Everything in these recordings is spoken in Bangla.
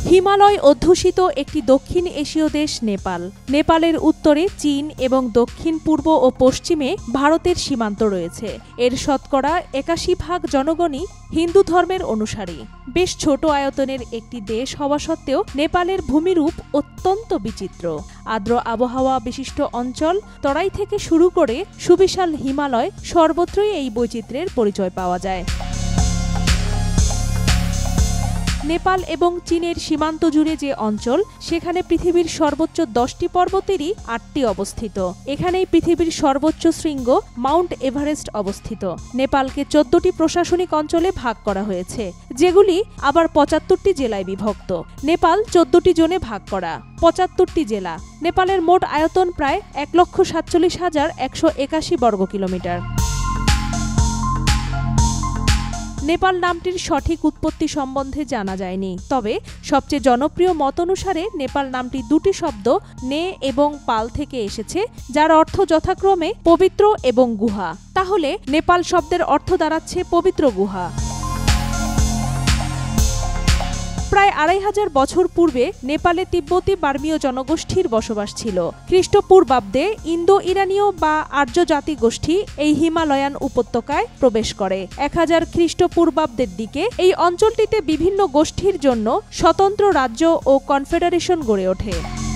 হিমালয় অধ্যুষিত একটি দক্ষিণ এশীয় দেশ নেপাল। নেপালের উত্তরে চীন এবং দক্ষিণ পূর্ব ও পশ্চিমে ভারতের সীমান্ত রয়েছে। এর শতকরা ৮১% জনগণই হিন্দু ধর্মের অনুসারী। বেশ ছোট আয়তনের একটি দেশ হওয়া সত্ত্বেও নেপালের ভূমিরূপ অত্যন্ত বিচিত্র। আর্দ্র আবহাওয়া বিশিষ্ট অঞ্চল, তরাই থেকে শুরু করে সুবিশাল হিমালয়, সর্বত্রই এই বৈচিত্র্যের পরিচয় পাওয়া যায়। নেপাল এবং চীনের সীমান্ত জুড়ে যে অঞ্চল, সেখানে পৃথিবীর সর্বোচ্চ 10টি পর্বতেরই 8টি অবস্থিত। এখানেই পৃথিবীর সর্বোচ্চ শৃঙ্গ মাউন্ট এভারেস্ট অবস্থিত। নেপালকে 14টি প্রশাসনিক অঞ্চলে ভাগ করা হয়েছে, যেগুলি আবার 75টি জেলায় বিভক্ত। নেপাল 14টি জোনে ভাগ করা, 75টি জেলা। নেপালের মোট আয়তন প্রায় 1,47,181 বর্গ কিলোমিটার। নেপাল নামটির সঠিক উৎপত্তি সম্বন্ধে জানা যায়নি, তবে সবচেয়ে জনপ্রিয় মত অনুসারে নেপাল নামটি দুটি শব্দ নে এবং পাল থেকে এসেছে, যার অর্থ যথাক্রমে পবিত্র এবং গুহা। তাহলে নেপাল শব্দের অর্থ দাঁড়াচ্ছে পবিত্র গুহা। প্রায় 2500 বছর পূর্বে নেপালে তিব্বতী বার্মীয় জনগোষ্ঠীর বসবাস ছিল। খ্রিস্টপূর্বাব্দে ইন্দো ইরানীয় বা আর্য জাতি গোষ্ঠী এই হিমালয়ান উপত্যকায় প্রবেশ করে। 1000 খ্রিস্টপূর্বাব্দের দিকে এই অঞ্চলটিতে বিভিন্ন গোষ্ঠীর জন্য স্বতন্ত্র রাজ্য ও কনফেডারেশন গড়ে ওঠে।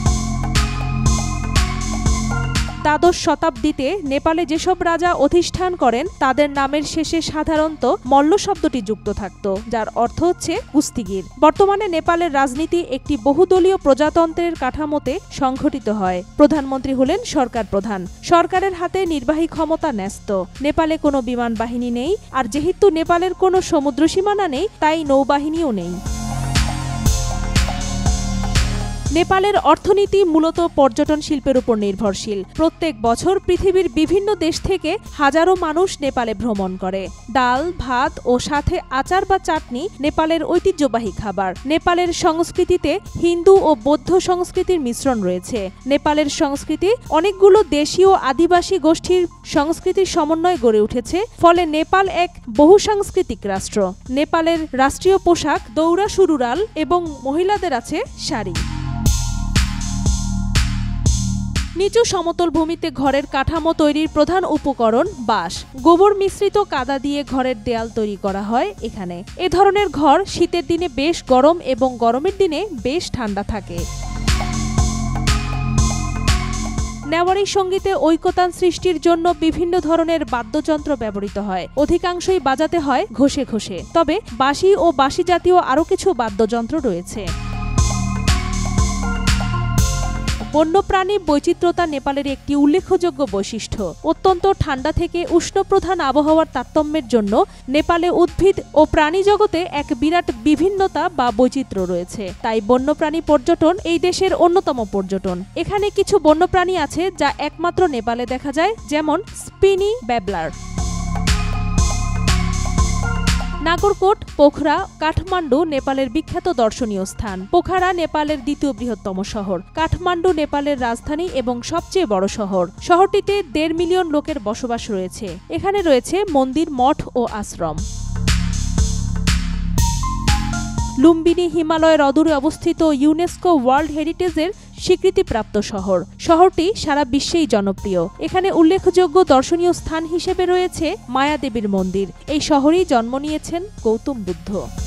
দ্বাদশ শতাব্দীতে নেপালে যেসব রাজা অধিষ্ঠান করেন, তাদের নামের শেষে সাধারণত মল্ল শব্দটি যুক্ত থাকত, যার অর্থ হচ্ছে কুস্তিগির। বর্তমানে নেপালের রাজনীতি একটি বহুদলীয় প্রজাতন্ত্রের কাঠামোতে সংঘটিত হয়। প্রধানমন্ত্রী হলেন সরকার প্রধান। সরকারের হাতে নির্বাহী ক্ষমতা ন্যস্ত। নেপালে কোনো বিমান বাহিনী নেই, আর যেহেতু নেপালের কোনো সমুদ্র সীমানা নেই, তাই নৌবাহিনীও নেই। নেপালের অর্থনীতি মূলত পর্যটন শিল্পের উপর নির্ভরশীল। প্রত্যেক বছর পৃথিবীর বিভিন্ন দেশ থেকে হাজারো মানুষ নেপালে ভ্রমণ করে। ডাল, ভাত ও সাথে আচার বা চাটনি নেপালের ঐতিহ্যবাহী খাবার। নেপালের সংস্কৃতিতে হিন্দু ও বৌদ্ধ সংস্কৃতির মিশ্রণ রয়েছে। নেপালের সংস্কৃতি অনেকগুলো দেশীয় আদিবাসী গোষ্ঠীর সংস্কৃতির সমন্বয়ে গড়ে উঠেছে, ফলে নেপাল এক বহুসাংস্কৃতিক রাষ্ট্র। নেপালের রাষ্ট্রীয় পোশাক দৌড়া সুরুরাল এবং মহিলাদের আছে শাড়ি। নিচু সমতল ভূমিতে ঘরের কাঠামো তৈরির প্রধান উপকরণ বাঁশ। গোবর মিশ্রিত কাদা দিয়ে ঘরের দেয়াল তৈরি করা হয় এখানে। এ ধরনের ঘর শীতের দিনে বেশ গরম এবং গরমের দিনে বেশ ঠান্ডা থাকে। নেওয়ারি সঙ্গীতে ঐকতান সৃষ্টির জন্য বিভিন্ন ধরনের বাদ্যযন্ত্র ব্যবহৃত হয়। অধিকাংশই বাজাতে হয় ঘষে ঘষে, তবে বাঁশি ও বাঁশি জাতীয় আরও কিছু বাদ্যযন্ত্র রয়েছে। বন্যপ্রাণী বৈচিত্র্যতা নেপালের একটি উল্লেখযোগ্য বৈশিষ্ট্য। অত্যন্ত ঠান্ডা থেকে উষ্ণপ্রধান আবহাওয়ার তারতম্যের জন্য নেপালে উদ্ভিদ ও প্রাণী জগতে এক বিরাট বিভিন্নতা বা বৈচিত্র্য রয়েছে। তাই বন্যপ্রাণী পর্যটন এই দেশের অন্যতম পর্যটন। এখানে কিছু বন্যপ্রাণী আছে যা একমাত্র নেপালে দেখা যায়, যেমন স্পিনি ব্যাবলার। নাগরকোট, পোখরা, কাঠমান্ডু নেপালের বিখ্যাত দর্শনীয় স্থান। পোখরা নেপালের দ্বিতীয় বৃহত্তম শহর। কাঠমান্ডু নেপালের রাজধানী এবং সবচেয়ে বড় শহর। শহরটিতে 1.5 মিলিয়ন লোকের বসবাস রয়েছে। এখানে রয়েছে মন্দির, মঠ ও আশ্রম। লুম্বিনী হিমালয়ের অদূরে অবস্থিত ইউনেস্কো ওয়ার্ল্ড হেরিটেজের স্বীকৃতিপ্রাপ্ত শহর। শহরটি সারা বিশ্বেই জনপ্রিয়। এখানে উল্লেখযোগ্য দর্শনীয় স্থান হিসেবে রয়েছে মায়াদেবীর মন্দির। এই শহরেই জন্ম নিয়েছেন গৌতম বুদ্ধ।